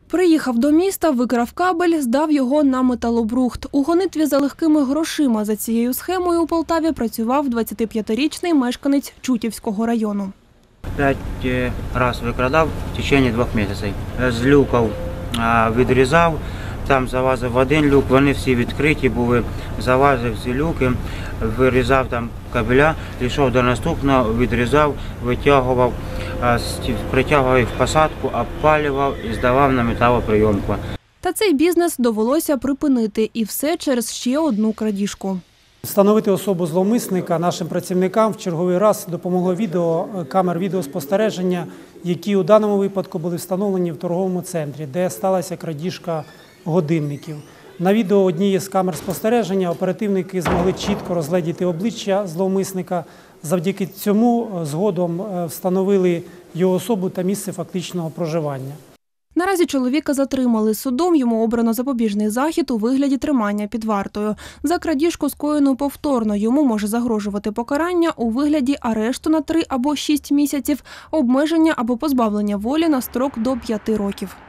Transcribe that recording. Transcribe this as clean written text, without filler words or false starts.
Приїхав до міста, викрав кабель, здав його на металобрухт. У гонитві за легкими грошима за цією схемою у Полтаві працював 25-річний мешканець Чутівського району. 5 разів викрадав в течение 2 місяців. З люків відрізав, там залазив в один люк, вони всі відкриті були, залазив всі люки, вирізав там кабеля, йшов до наступного, відрізав, витягував, притягував їх в посадку, обпалював і здавав на металоприйомку. Та цей бізнес довелося припинити, і все через ще одну крадіжку. Встановити особу зловмисника нашим працівникам в черговий раз допомогло камер відеоспостереження, які у даному випадку були встановлені в торговому центрі, де сталася крадіжка годинників. На відео однієї з камер спостереження оперативники змогли чітко розгледіти обличчя зловмисника. Завдяки цьому згодом встановили його особу та місце фактичного проживання. Наразі чоловіка затримали. Судом йому обрано запобіжний захід у вигляді тримання під вартою. За крадіжку, скоєну повторно, йому може загрожувати покарання у вигляді арешту на 3 або 6 місяців, обмеження або позбавлення волі на строк до 5 років.